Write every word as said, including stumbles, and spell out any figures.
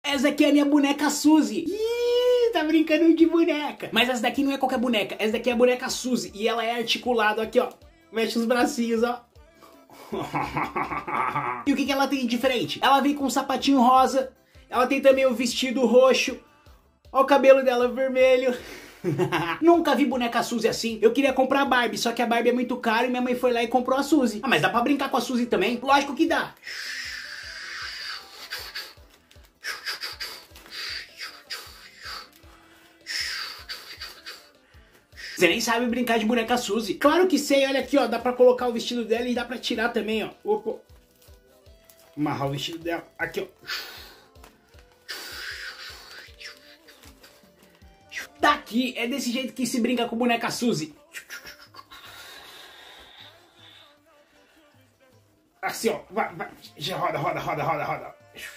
Essa aqui é a minha boneca Suzy. Ih, tá brincando de boneca. Mas essa daqui não é qualquer boneca. Essa daqui é a boneca Suzy. E ela é articulada aqui, ó. Mexe os bracinhos, ó. E o que, que ela tem de diferente? Ela vem com um sapatinho rosa. Ela tem também o vestido roxo. Ó o cabelo dela vermelho. Nunca vi boneca Suzy assim. Eu queria comprar a Barbie, só que a Barbie é muito cara e minha mãe foi lá e comprou a Suzy. Ah, mas dá pra brincar com a Suzy também? Lógico que dá. Você nem sabe brincar de boneca Suzy. Claro que sei, olha aqui, ó. Dá pra colocar o vestido dela e dá pra tirar também, ó. Opa. Amarrar o vestido dela. Aqui, ó. Daqui é desse jeito que se brinca com boneca Suzy. Assim, ó. Vai, vai. Já roda, roda, roda, roda, roda.